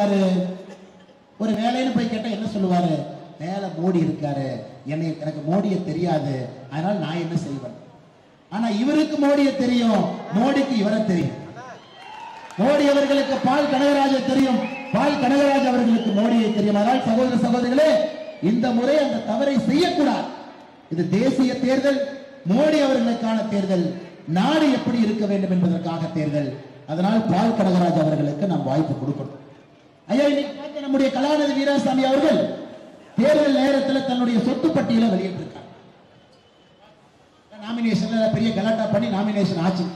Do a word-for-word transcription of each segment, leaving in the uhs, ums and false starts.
சொல்லுவாரு? ஒரு வேலைன்னு போய் கேட்டா என்ன சொல்லுவாரு? மேல மோடி இருக்காரு, என்னை எனக்கு மோடியை தெரியாது, அதனால நான் என்ன செய்வேன். ஆனா இவருக்கு மோடியை தெரியும், மோடிக்கு இவரை தெரியும். மோடி அவர்களுக்கு பால் கனகராஜ தெரியும், பால் கனகராஜ் அவர்களுக்கு மோடியை தெரியும். அதனால் சகோதர சகோதரிகளே, இந்த முறை அந்த தவறை செய்யக்கூடாது. இது தேசிய தேர்தல், மோடி அவர்களுக்கான தேர்தல், நாடு எப்படி இருக்க வேண்டும் என்பதற்காக தேர்தல். அதனால் பால் கனகராஜ் அவர்களுக்கு நாம் வாய்ப்பு கொடுக்கணும். ஐயா, இன்னைக்கு பார்த்த நம்முடைய கலாநிதி வீராசாமி அவர்கள் தேர்தல் நேரத்தில் தன்னுடைய சொத்து பட்டியலை வெளியிட்டிருக்காங்க. நாமினேஷன்ல பெரிய கலாட்டா பண்ணி நாமினேஷன் ஆச்சு.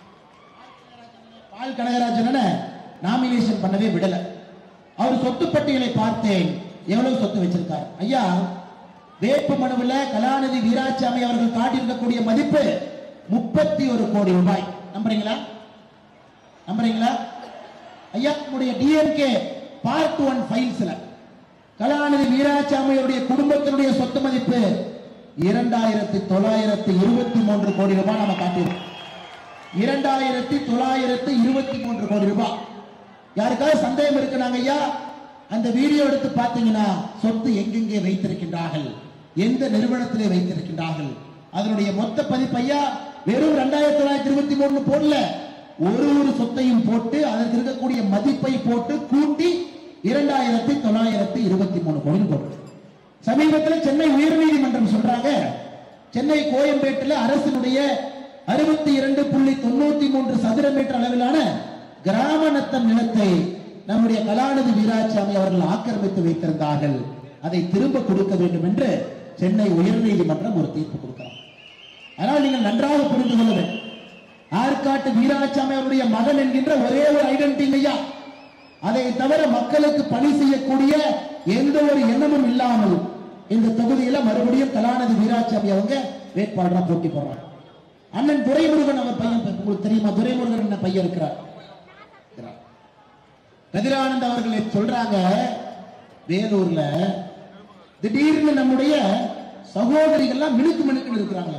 பால் கனகராஜன் நாமினேஷன் பண்ணவே விடல. அவர் சொத்து பட்டியலை பார்த்தேன், எவ்வளவு சொத்து வச்சிருக்காரு. ஐயா, வேட்பு மனுவில் கலாநிதி வீராசாமி அவர்கள் காட்டியிருக்கக்கூடிய மதிப்பு முப்பத்தி ஒரு கோடி ரூபாய். நம்புறீங்களா? நம்புறீங்களா? ஐயா, நம்முடைய டிஎம்கே பார்ட் ஒன் ஃபைல்ஸ்ல கலாநிதி வீராசாமியுடைய குடும்பத்தினுடைய சொத்து மதிப்பு இரண்டாயிரத்தி தொள்ளாயிரத்தி இருபத்தி மூன்று கோடி ரூபாய் நம்ம காட்டியிருக்கோம். இரண்டாயிரத்தி தொள்ளாயிரத்தி இருபத்தி மூன்று கோடி ரூபாய். யாருக்காவது சந்தேகம் இருக்குனாங்க ஐயா, அந்த வீடியோ எடுத்து பார்த்தீங்கன்னா சொத்து எங்கெங்கே வைத்திருக்கின்றார்கள், எந்த நிறுவனத்திலே வைத்திருக்கின்றார்கள், அதனுடைய மொத்த பதிப்பு ஐயா வெறும் இரண்டாயிரத்தி தொள்ளாயிரத்தி இருபத்தி மூணு போடல, ஒரு ஒரு சொத்தையும் போட்டு அதற்கு இருக்கக்கூடிய மதிப்பை போட்டு கூட்டி இரண்டாயிரத்தி தொள்ளாயிரத்தி இருபத்தி மூணு கோடி போட்டு. சமீபத்தில் சென்னை உயர்நீதிமன்றம் சொல்றாங்க, சென்னை கோயம்பேட்டில் அரசினுடைய அறுபத்தி இரண்டு புள்ளி தொண்ணூத்தி மூன்று சதுர மீட்டர் அளவிலான கிராம நத்தம் நிலத்தை நம்முடைய கலாநிதி வீராசாமி அவர்கள் ஆக்கிரமித்து வைத்திருந்தார்கள், அதை திரும்ப கொடுக்க வேண்டும் என்று சென்னை உயர்நீதிமன்றம் ஒரு தீர்ப்பு கொடுக்கிறார். ஆனால் நீங்கள் நன்றாக புரிந்து கொள்ள வேண்டும், ஆற்காட்டு வீராசாமி அவருடைய மகன் என்கின்ற ஒரே ஒரு ஐடென்டிட்டி ஐயா, அதை தவிர மக்களுக்கு பணி செய்யக்கூடிய எந்த ஒரு எண்ணமும் இல்லாமல் இந்த தொகுதியில மறுபடியும் கலாநிதி வீராசாமி அவங்க வேட்பாளராக போட்டி போடுறாங்க. அண்ணன் துரைமுருகன் அவர் பையன், உங்களுக்கு தெரியுமா? துரைமுருகன் என்ன பையன் இருக்கிறார். கதிரானந்த் அவர்கள் சொல்றாங்க, வேலூர்ல திடீர்னு நம்முடைய சகோதரிகள்லாம் மினுக்கு மினுக்கு இருக்கிறாங்க.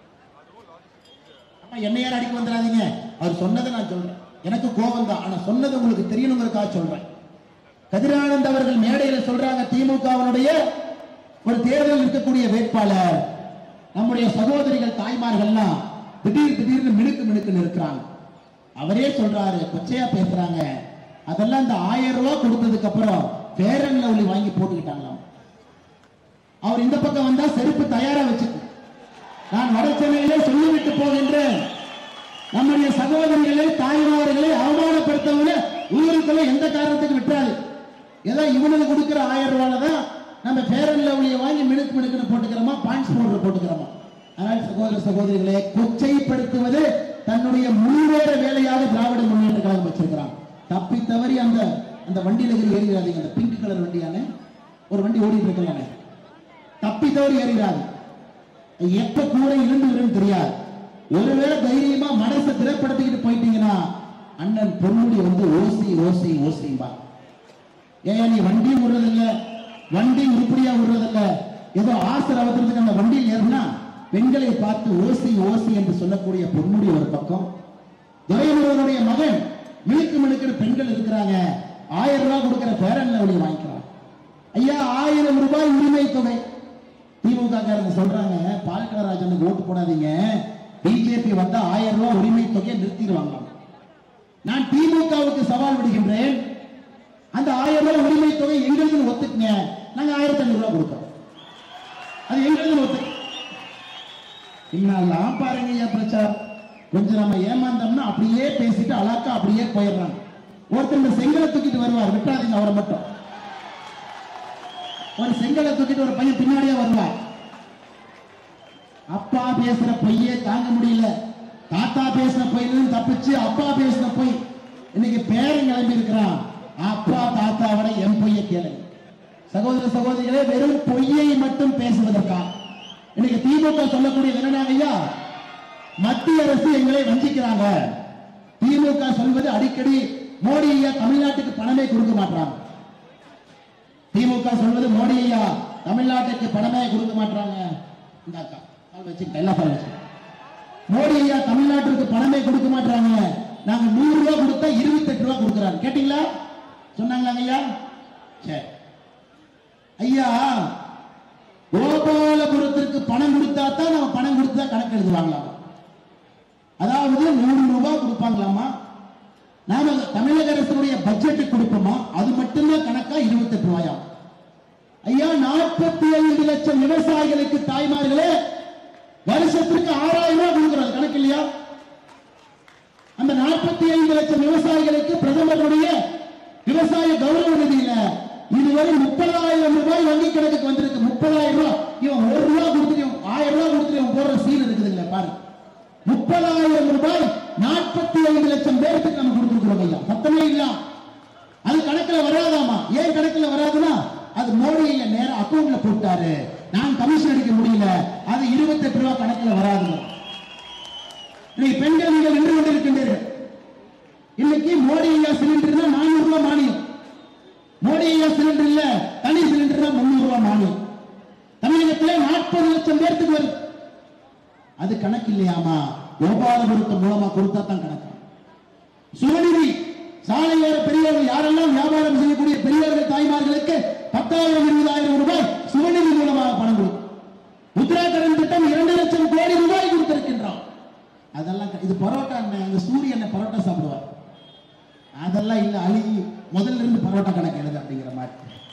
என்ன யாரும் அடிக்க வந்துடாதீங்க, அவர் சொன்னதை நான் சொல்றேன், எனக்கு கோபம் தான், ஆனா சொன்னது உங்களுக்கு தெரியணுங்கிறதுக்காக சொல்றேன். கதிரானந்த் அவர்கள் மேடையில் சொல்றாங்க, திமுகவினுடைய ஒரு தேர்தல் இருக்கக்கூடிய வேட்பாளர் நம்முடைய சகோதரிகள் தாய்மார்கள்லாம் திடீர் திடீர்னு மினுக்கு மினுக்கு இருக்கிறாங்க. அவரே சொல்றாரு, கொச்சையா பேசுறாங்க, அதெல்லாம் இந்த ஆயிரம் ரூபாய் கொடுத்ததுக்கு அப்புறம் ஃபேர் அண்ட் லவ்லி வாங்கி போட்டுக்கிட்டாங்களாம். அவர் இந்த பக்கம் வந்தா செருப்பு தயாரா வச்சுட்டு நான் வட சென்னையிலே சொல்லிவிட்டு போகின்றேன், நம்முடைய சகோதரிகளை தாய்மார்களை அவமானப்படுத்தவங்க ஊருக்குள்ள எந்த காரணத்துக்கு விட்டாரு, ஏதோ இவனுக்கு கொடுக்கிற ஆயிரம் ரூபாயில தான் நம்ம ஃபேர் அண்ட் லவ்லியை வாங்கி மினுக்கு மினுக்குன்னு போட்டுக்கிறோமா, பாயிண்ட்ஸ் பவுடர் போட்டுக்கிறோமா. ஆனால் சகோதர சகோதரிகளை கொச்சைப்படுத்துவது தன்னுடைய முழுவேற வேலையாக திராவிட முன்னேற்ற கழகம் வச்சிருக்கிறாங்க. தப்பி தவறி அந்த அந்த வண்டியில ஏறிடாதீங்க, அந்த பிங்க் கலர் வண்டியான ஒரு வண்டி ஓடிட்டு இருக்கலாம், தப்பி தவறி ஏறிடாது, எப்ப கூட இருந்து தெரியாது. ஒருவேளை தைரியமா மனசை திரைப்படுத்திக்கிட்டு போயிட்டீங்கன்னா அண்ணன் பொன்முடி வந்து ஓசி ஓசி ஓசிம்பா. ஏன் நீ வண்டி விடுறதில்ல, வண்டி உருப்படியா விடுறதில்ல, ஏதோ ஆசர் அவசரத்துக்கு அந்த வண்டியில் ஏறினா பெண்களை பார்த்து ஓசி ஓசி என்று சொல்லக்கூடிய பொன்முடி ஒரு பக்கம், துரைமுருகனுடைய மகன் மினுக்கு மினுக்கிற பெண்கள் இருக்கிறாங்க, ஆயிரம் ரூபாய் கொடுக்கிற ஃபேர் அண்ட் லவ்லி வாங்கிக்கிறாங்க. ஐயா, ஆயிரம் ரூபாய் உரிமை தொகை. திமுக காரங்க சொல்றாங்க, பால்கனராஜனுக்கு ஓட்டு போடாதீங்க, பிஜேபி வந்தா ஆயிரம் ரூபாய் உரிமை தொகையை நிறுத்திடுவாங்க. நான் திமுகவுக்கு சவால் விடுகின்றேன், அந்த ஆயிரம் ரூபாய் உரிமை தொகை எங்களுக்கு ஒத்துக்குங்க, நாங்க ஆயிரத்தி ஐநூறு ரூபாய் கொடுக்கிறோம், அது எங்களுக்கு ஒத்து. இன்னும் பாருங்க பிரச்சாரம், கொஞ்சம் நம்ம ஏமாந்தோம்னா அப்படியே பேசிட்டு அழகா அப்படியே போயிடுறாங்க. ஒருத்தர் செங்கலை தூக்கிட்டு வருவார், விட்டாதீங்க அவரை மட்டும். ஒரு செங்கலை தூக்கிட்டு ஒரு பையன் பின்னாடியே வருவார். அப்பா பேசுற பொய்யே தாங்க முடியல, தாத்தா பேசுற பொய்யிலும் தப்பிச்சு அப்பா பேசுற பொய் இன்னைக்கு பேரன் கிளம்பி இருக்கிறான். அப்பா தாத்தாவோட என் பொய்யை கேளு. சகோதர சகோதரிகளே, வெறும் பொய்யை மட்டும் பேசுவதற்கா இன்னைக்கு திமுக சொல்லக்கூடியது என்னன்னா, ஐயா மத்திய அரசு எங்களை வஞ்சிக்கிறாங்க. திமுக சொல்வது அடிக்கடி மோடி ஐயா தமிழ்நாட்டுக்கு பணமே கொடுக்க மாட்டாங்க. திமுக சொல்வது மோடி ஐயா தமிழ்நாட்டுக்கு பணமே கொடுக்க மாட்டாங்க. மோடி ஐயா தமிழ்நாட்டிற்கு பணமே கொடுக்க மாட்டாங்க, நாங்க நூறு ரூபாய் கொடுத்தா இருபத்தி எட்டு ரூபாய் கொடுக்கிறாங்க. கேட்டீங்களா? சொன்னாங்களா ஐயா? சரி ஐயா, கோபாலபுரத்திற்கு பணம் கொடுத்தா தான் நம்ம பணம் கொடுத்தா கணக்கு எழுதுவாங்களாமா. அதாவது நூறு ரூபாய் கொடுப்பாங்களாமா. நாம தமிழக அரசுடைய பட்ஜெட் கொடுப்போமா, அது மட்டும்தான் கணக்கா இருபத்தி எட்டு ரூபாயா. ஐயா, நாற்பத்தி ஐந்து லட்சம் விவசாயிகளுக்கு தாய்மார்களே வருஷத்திற்கு ஆறாயிரம் ரூபாய் கொடுக்கிறது கணக்கு இல்லையா? அந்த நாற்பத்தி ஐந்து லட்சம் விவசாயிகளுக்கு பிரதமருடைய விவசாய கௌரவ நிதியில இதுவரை முப்பதாயிரம் ரூபாய் வங்கி கணக்குக்கு வந்திருக்கு. முப்பதாயிரம் ரூபாய். இவன் ஒரு ரூபாய் கொடுத்துட்டு ஆயிரம் ரூபாய் கொடுத்துட்டு போடுற சீன் இருக்குதுங்களா பாரு. முப்பதாயிரம் ரூபாய் நாற்பத்தி ஐந்து லட்சம் பேருக்கு நம்ம கொடுத்துருக்கிறோம் ஐயா. சத்தமே இல்ல. அது கணக்குல வராதாமா. ஏன் கணக்குல வராதுன்னா அது மோடி நேர அக்கௌண்ட்ல போட்டாரு, நான் கமிஷன் அடிக்க முடியல, அது இருபத்தி எட்டு ரூபாய் கணக்குல வராது. பெண்கள் நீங்கள் நின்று கொண்டிருக்கின்றீர்கள். இன்னைக்கு மோடி ஐயா சிலிண்டர் தான் நானூறு ரூபாய் மானியம். மோடி ஐயா சிலிண்டர் இல்ல, தனி சிலிண்டர் தான் முன்னூறு ரூபாய் மானியம். தமிழகத்தில் நாற்பது லட்சம் பேருக்கு வருது. அது கணக்கு இல்லையாமா. கோபாலபுரத்து மூலமா கொடுத்தா தான் கணக்கு. சுயநிதி சாலையோர பெரியவர்கள் யாரெல்லாம் வியாபாரம் செய்யக்கூடிய பெரியவர்கள் தாய்மார்களுக்கு பத்தாயிரம் இருபதாயிரம் ரூபாய் சுயநிதி மூலமாக பணம் கொடுக்கும். முத்ரா கடன் திட்டம் இரண்டு லட்சம் கோடி ரூபாய் கொடுத்திருக்கின்றோம். அதெல்லாம் இது பரோட்டா என்ன, சூரிய என்ன பரோட்டா சாப்பிடுவார், அதெல்லாம் இல்ல. அழுகி முதல்ல இருந்து பரோட்டா கணக்கு எழுது அப்படிங்கிற மாதிரி.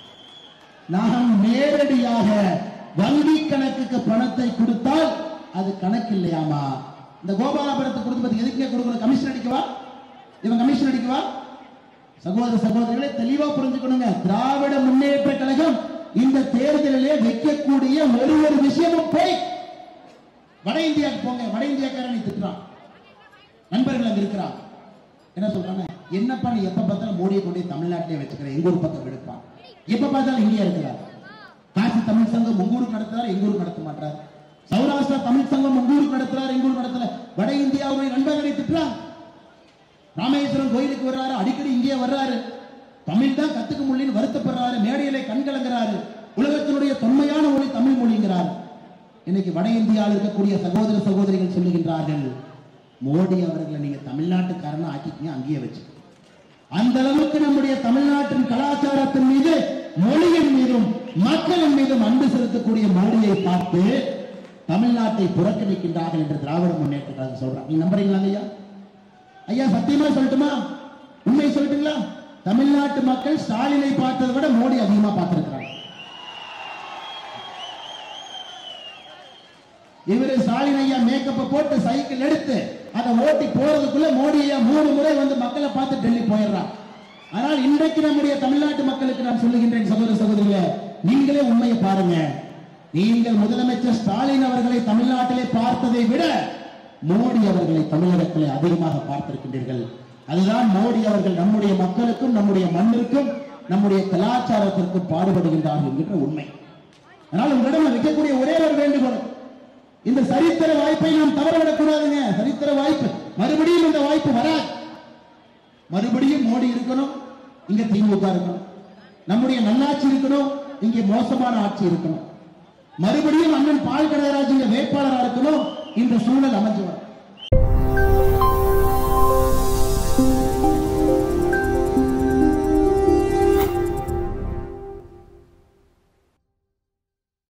நாம் நேரடியாக வங்கி கணக்குக்கு பணத்தை கொடுத்தால் அது கணக்கு இல்லையாமா. இந்த கோபாலபுரத்தை கொடுத்து பத்தி எதுக்கே கொடுக்கணும்? கமிஷன் அடிக்கவா? இவன் கமிஷன் அடிக்கவா? சகோதர சகோதரிகளை தெளிவா புரிஞ்சுக்கணுங்க. திராவிட முன்னேற்ற கழகம் இந்த தேர்தலிலே வைக்கக்கூடிய ஒரு ஒரு விஷயமும் போய் வட இந்தியாவுக்கு போங்க. வட இந்தியாக்காரனை திட்டுறான். நண்பர்கள் அங்க இருக்கிறான். என்ன சொல்றாங்க? என்னப்பா நீ எப்ப பார்த்தாலும் மோடியை கொண்டு தமிழ்நாட்டிலே வச்சுக்கிற, எங்க ஊர் பக்கம் விடுப்பான். எப்ப பார்த்தாலும் இந்தியா இருக்கிறார். காசி தமிழ் சங்கம் உங்க ஊருக்கு நடத்துறாரு, எங்க ஊருக்கு நடத்த மாட்டார். சௌராஷ்டிரா தமிழ் சங்கம் உங்க ஊருக்கு நடத்துறாரு, எங்க ஊருக்கு நடத்தல. வட இந்தியாவுடைய நண்பர்களை திட்டுறான். ராமேஸ்வரம் கோயிலுக்கு வர்றாரு, அடிக்கடி இங்கே வர்றாரு, தமிழ் தான் கத்துக்க முடியலன்னு வருத்தப்படுறாரு, மேடையிலே கண்கலங்கிறாரு, உலகத்தினுடைய தொன்மையான மொழி தமிழ் மொழிங்கிறார். இன்னைக்கு வட இந்தியாவில் இருக்கக்கூடிய சகோதர சகோதரிகள் சொல்லுகின்றார்கள், மோடி அவர்களை நீங்க தமிழ்நாட்டுக்காரனா ஆக்கிக்கீங்க, அங்கேயே வச்சு. அந்த அளவுக்கு நம்முடைய தமிழ்நாட்டின் கலாச்சாரத்தின் மீது, மொழியின் மீதும் மக்களின் மீதும் அன்பு செலுத்தக்கூடிய மோடியை பார்த்து தமிழ்நாட்டை புறக்கணிக்கின்றார்கள் என்று திராவிட முன்னேற்ற கழகம் சொல்றாங்க. நீங்க நம்புறீங்களா ஐயா? ஐயா சத்தியமா சொல்லட்டுமா, உண்மை சொல்லட்டுங்களா? தமிழ்நாட்டு மக்கள் ஸ்டாலினை பார்த்ததை விட மோடி அதிகமா பார்த்திருக்கிறாங்க. இவரு ஸ்டாலின் ஐயா மேக்கப்பை போட்டு சைக்கிள் எடுத்து அதை ஓட்டி போறதுக்குள்ள மோடி ஐயா மூணு முறை வந்து மக்களை பார்த்து டெல்லி போயிடுறான். ஆனால் இன்றைக்கு நம்முடைய தமிழ்நாட்டு மக்களுக்கு நான் சொல்லுகின்றேன், சகோதர சகோதரிகளே, நீங்களே உண்மையை பாருங்க. நீங்கள் முதலமைச்சர் ஸ்டாலின் அவர்களை தமிழ்நாட்டிலே பார்த்ததை விட மோடி அவர்களை தமிழகத்திலே அதிகமாக பார்த்திருக்கின்றீர்கள். அதுதான் மோடி அவர்கள் நம்முடைய மக்களுக்கும் நம்முடைய மண்ணிற்கும் நம்முடைய கலாச்சாரத்திற்கும் பாடுபடுகின்றார்கள் என்கின்ற உண்மை. அதனால் உங்களிடம் வைக்கக்கூடிய ஒரே ஒரு வேண்டுகோள், இந்த சரித்திர வாய்ப்பை நாம் தவறவிடக் கூடாதுங்க. சரித்திர வாய்ப்பு மறுபடியும் இந்த வாய்ப்பு வராது. மறுபடியும் மோடி இருக்கணும், இங்க திமுக இருக்கணும். நம்முடைய நல்லாட்சி இருக்கணும், இங்கே மோசமான ஆட்சி இருக்கணும். மறுபடியும் அண்ணன் பால் கடராஜ் வேட்பாளராக இருக்கணும். இந்த சூழல் அமைஞ்சவர்